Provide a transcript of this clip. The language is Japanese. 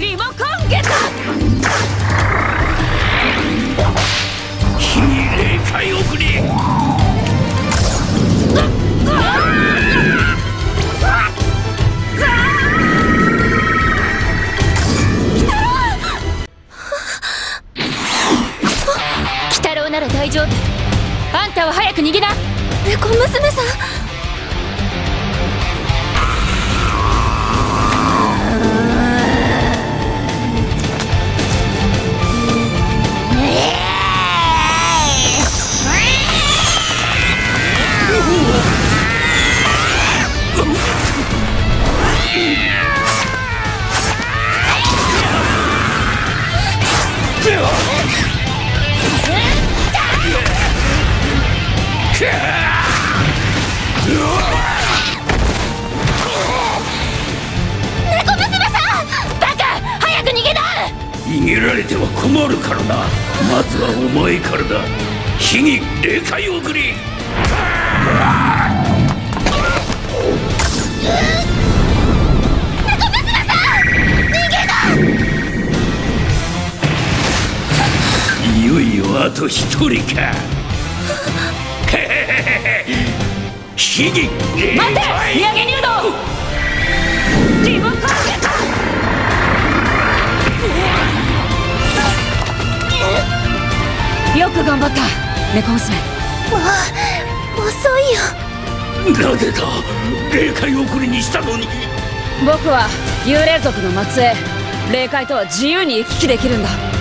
リモコンゲット。 非霊界送り。 鬼太郎なら大丈夫。あんたは早く逃げな。猫娘さん。猫娘さん、バカ、早く逃げな。 逃げられては困るからな。まずはお前からだ。秘技霊界送り。 猫娘さん、逃げな。 いよいよあと一人か。秘技霊界。 待って、土産入道。リモコンゲット。よく頑張った猫娘。遅いよ。 なぜだ霊界送りにしたのに。 僕は幽霊族の末裔。霊界とは自由に行き来できるんだ。